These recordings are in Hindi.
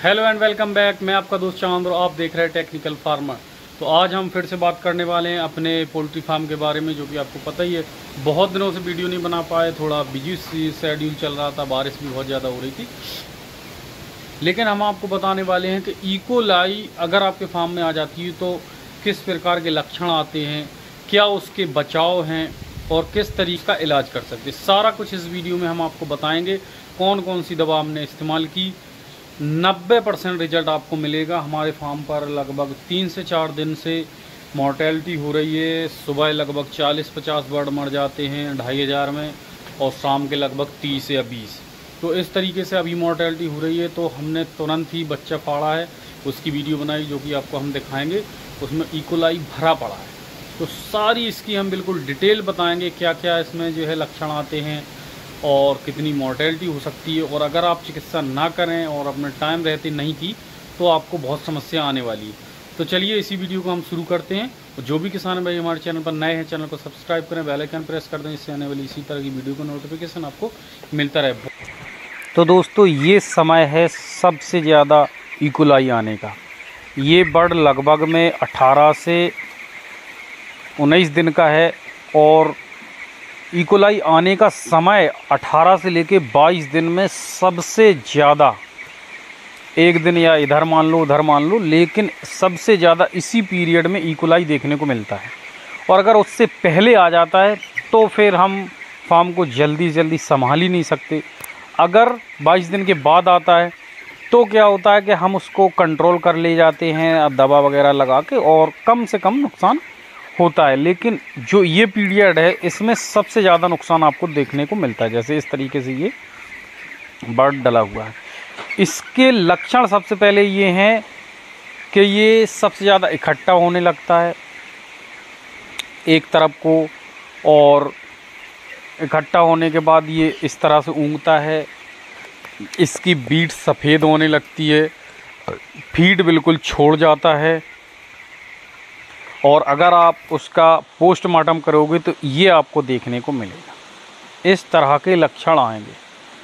Hello and welcome back. मैं आपका दोस्त चांद और आप देख रहे हैं टेक्निकल फार्मर। तो आज हम फिर से बात करने वाले हैं अपने पोल्ट्री फार्म के बारे में, जो कि आपको पता ही है बहुत दिनों से वीडियो नहीं बना पाए, थोड़ा बिजी शेड्यूल चल रहा था, बारिश भी बहुत ज़्यादा हो रही थी। लेकिन हम आपको बताने वाले हैं कि इकोलाई अगर आपके फार्म में आ जाती है तो किस प्रकार के लक्षण आते हैं, क्या उसके बचाव हैं और किस तरीके का इलाज कर सकते हैं। सारा कुछ इस वीडियो में हम आपको बताएंगे। कौन कौन सी दवा हमने इस्तेमाल की, 90% रिजल्ट आपको मिलेगा। हमारे फार्म पर लगभग 3 से 4 दिन से मॉर्टेलिटी हो रही है। सुबह लगभग 40-50 बर्ड मर जाते हैं 2500 में, और शाम के लगभग 30 या 20। तो इस तरीके से अभी मॉर्टेलिटी हो रही है। तो हमने तुरंत ही बच्चा फाड़ा है, उसकी वीडियो बनाई जो कि आपको हम दिखाएंगे। उसमें इकोलाई भरा पड़ा है, तो सारी इसकी हम बिल्कुल डिटेल बताएंगे, क्या क्या इसमें जो है लक्षण आते हैं और कितनी मॉर्टेलिटी हो सकती है। और अगर आप चिकित्सा ना करें और अपने टाइम रहते नहीं की तो आपको बहुत समस्या आने वाली है। तो चलिए इसी वीडियो को हम शुरू करते हैं। और जो भी किसान भाई हमारे चैनल पर नए हैं, चैनल को सब्सक्राइब करें, बेल आइकन प्रेस कर दें, इससे आने वाली इसी तरह की वीडियो का नोटिफिकेशन आपको मिलता रहे। तो दोस्तों, ये समय है सबसे ज़्यादा इकोलाई आने का। ये बर्ड लगभग में 18 से 19 दिन का है, और इकोलाई आने का समय 18 से लेके 22 दिन में सबसे ज़्यादा, एक दिन या इधर मान लो उधर मान लो, लेकिन सबसे ज़्यादा इसी पीरियड में इकोलाई देखने को मिलता है। और अगर उससे पहले आ जाता है तो फिर हम फार्म को जल्दी संभाल ही नहीं सकते। अगर 22 दिन के बाद आता है तो क्या होता है कि हम उसको कंट्रोल कर ले जाते हैं दवा वगैरह लगा के, और कम से कम नुकसान होता है। लेकिन जो ये पीरियड है इसमें सबसे ज़्यादा नुकसान आपको देखने को मिलता है। जैसे इस तरीके से ये बर्ड डला हुआ है। इसके लक्षण सबसे पहले ये हैं कि ये सबसे ज़्यादा इकट्ठा होने लगता है एक तरफ को, और इकट्ठा होने के बाद ये इस तरह से ऊँगता है। इसकी बीट सफ़ेद होने लगती है, फीड बिल्कुल छोड़ जाता है। और अगर आप उसका पोस्टमार्टम करोगे तो ये आपको देखने को मिलेगा, इस तरह के लक्षण आएंगे।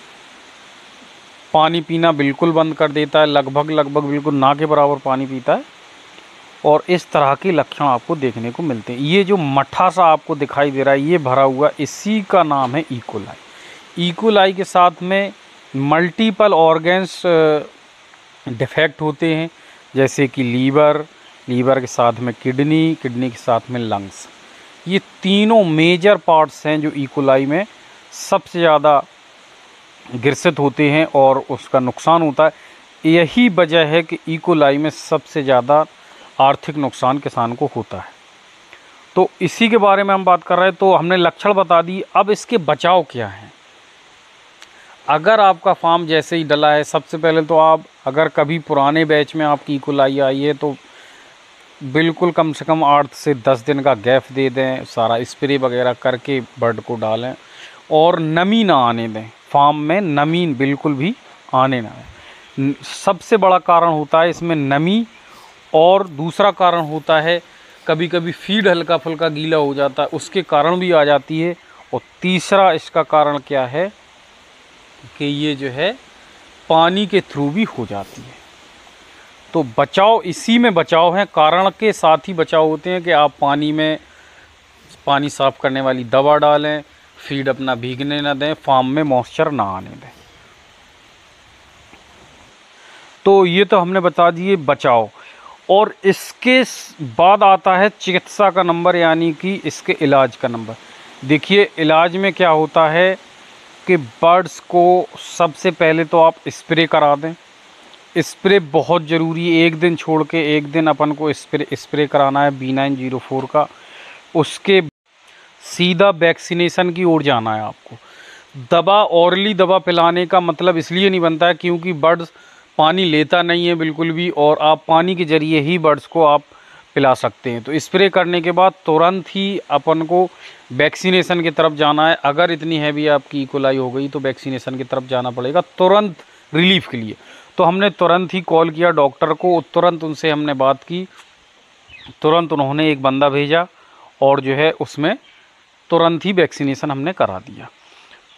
पानी पीना बिल्कुल बंद कर देता है, लगभग बिल्कुल ना के बराबर पानी पीता है, और इस तरह के लक्षण आपको देखने को मिलते हैं। ये जो मट्ठा सा आपको दिखाई दे रहा है ये भरा हुआ, इसी का नाम है इकोलाई। इकोलाई के साथ में मल्टीपल ऑर्गन्स डिफेक्ट होते हैं, जैसे कि लीवर के साथ में किडनी के साथ में लंग्स। ये तीनों मेजर पार्ट्स हैं जो इकोलाई में सबसे ज़्यादा ग्रसित होते हैं और उसका नुकसान होता है। यही वजह है कि इकोलाई में सबसे ज़्यादा आर्थिक नुकसान किसान को होता है। तो इसी के बारे में हम बात कर रहे हैं। तो हमने लक्षण बता दी, अब इसके बचाव क्या हैं। अगर आपका फार्म जैसे ही डला है, सबसे पहले तो आप अगर कभी पुराने बैच में आपकी इकोलाई आई है तो बिल्कुल कम से कम 8 से 10 दिन का गैप दे दें, सारा स्प्रे वगैरह करके बर्ड को डालें, और नमी ना आने दें। फार्म में नमी बिल्कुल भी आने ना दें। सबसे बड़ा कारण होता है इसमें नमी, और दूसरा कारण होता है कभी कभी फीड हल्का फुल्का गीला हो जाता है, उसके कारण भी आ जाती है। और तीसरा इसका कारण क्या है कि ये जो है पानी के थ्रू भी हो जाती है। तो बचाव इसी में बचाव है, कारण के साथ ही बचाव होते हैं कि आप पानी साफ़ करने वाली दवा डालें, फीड अपना भीगने ना दें, फार्म में मॉइस्चर ना आने दें। तो ये तो हमने बता दिए बचाव। और इसके बाद आता है चिकित्सा का नंबर, यानी कि इसके इलाज का नंबर। देखिए इलाज में क्या होता है कि बर्ड्स को सबसे पहले तो आप स्प्रे करा दें। स्प्रे बहुत ज़रूरी है, एक दिन छोड़ के एक दिन अपन को स्प्रे कराना है B904 का। उसके सीधा वैक्सीनेशन की ओर जाना है आपको। दवा ऑरली दवा पिलाने का मतलब इसलिए नहीं बनता है क्योंकि बर्ड्स पानी लेता नहीं है बिल्कुल भी, और आप पानी के ज़रिए ही बर्ड्स को आप पिला सकते हैं। तो स्प्रे करने के बाद तुरंत ही अपन को वैक्सीनेशन की तरफ जाना है। अगर इतनी हैवी आपकी इकोलाई हो गई तो वैक्सीनेशन की तरफ जाना पड़ेगा तुरंत रिलीफ के लिए। तो हमने तुरंत ही कॉल किया डॉक्टर को, तुरंत उनसे हमने बात की, तुरंत उन्होंने एक बंदा भेजा, और जो है उसमें तुरंत ही वैक्सीनेशन हमने करा दिया।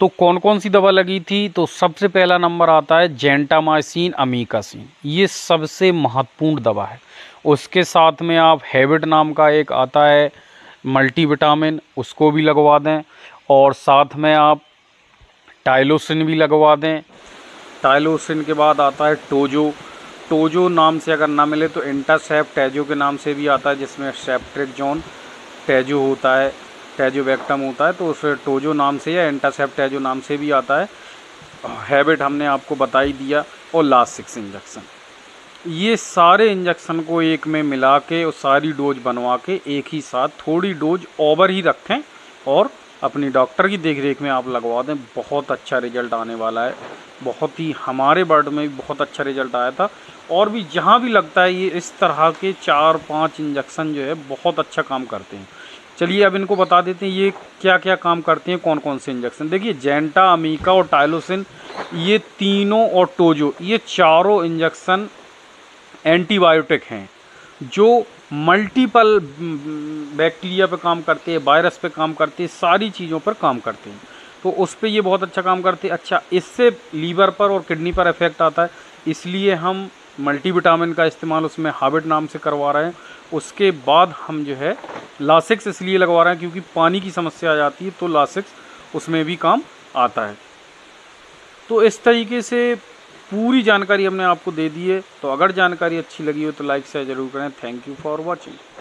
तो कौन कौन सी दवा लगी थी? तो सबसे पहला नंबर आता है जेंटामाइसिन अमीकासिन, ये सबसे महत्वपूर्ण दवा है। उसके साथ में आप हैबिट नाम का एक आता है मल्टीविटामिन, उसको भी लगवा दें। और साथ में आप टाइलोसिन भी लगवा दें। टाइलोसिन के बाद आता है टोजो। टोजो नाम से अगर ना मिले तो इंटासेप्ट टैजो के नाम से भी आता है, जिसमें सेप्ट्रेजोन टैजो होता है, टैजोवैक्टम होता है, तो उस टोजो नाम से या इंटासेप्ट टैजो नाम से भी आता है। हैबिट हमने आपको बता ही दिया। और लास्ट 6 इंजेक्शन, ये सारे इंजेक्शन को एक में मिला के और सारी डोज बनवा के एक ही साथ, थोड़ी डोज ओवर ही रखें और अपनी डॉक्टर की देखरेख में आप लगवा दें। बहुत अच्छा रिजल्ट आने वाला है। बहुत ही, हमारे बर्ड में भी बहुत अच्छा रिजल्ट आया था। और भी जहाँ भी लगता है ये इस तरह के 4-5 इंजेक्शन जो है बहुत अच्छा काम करते हैं। चलिए अब इनको बता देते हैं ये क्या क्या काम करते हैं, कौन कौन से इंजेक्शन। देखिए जेंटा, अमीका और टाइलोसिन, ये तीनों, और टोजो, ये चारों इंजेक्शन एंटीबायोटिक हैं जो मल्टीपल बैक्टीरिया पे काम करते हैं, वायरस पे काम करते हैं, सारी चीज़ों पर काम करते हैं। तो उस पे ये बहुत अच्छा काम करते हैं। अच्छा, इससे लीवर पर और किडनी पर इफेक्ट आता है, इसलिए हम मल्टीविटामिन का इस्तेमाल उसमें हैबिट नाम से करवा रहे हैं। उसके बाद हम जो है लासिक्स इसलिए लगवा रहे हैं क्योंकि पानी की समस्या आ जाती है, तो लासिक्स उसमें भी काम आता है। तो इस तरीके से पूरी जानकारी हमने आपको दे दी है। तो अगर जानकारी अच्छी लगी हो तो लाइक शेयर ज़रूर करें। Thank you for watching.